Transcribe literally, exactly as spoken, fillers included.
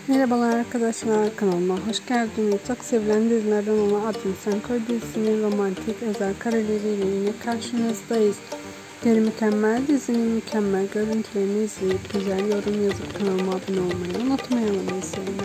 Merhabalar arkadaşlar, kanalıma hoş geldiniz. Çok sevilen dizilerden olan Adını Sen Koy dizisinin romantik özel kareleriyle yine karşınızdayız. Bir mükemmel dizinin mükemmel görüntülerini izleyip güzel yorum yazıp kanalıma abone olmayı unutmayalım.